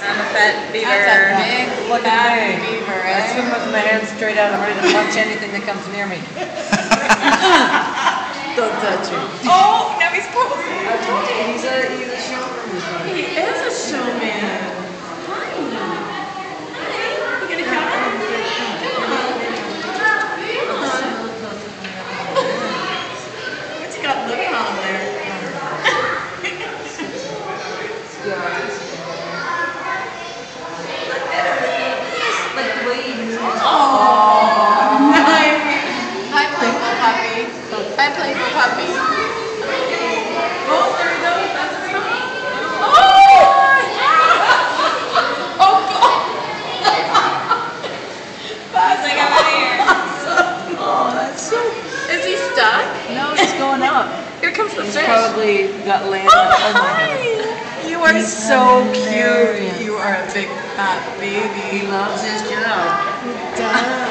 I'm a fat beaver. That's a big Look fat at me. beaver, I eh? swim with my hands straight out. I'm ready to punch anything that comes near me. Don't touch me. Oh, now he's posing. I told you, he's a showman. He is a showman. Hi. You gonna count him? What's he got living on there? Like the way he moves. Oh, nice. Hi, playful puppy. Hi, playful puppy. Oh, there he goes. That's his name. Oh! Oh, God. Buzz, I got out of here. Oh, that's so... Is he stuck? No, he's going up. Here comes the He's fish. probably got landed. Oh, my hi. You are He's so hilarious. cute. You are a big fat baby. He loves his job. He does.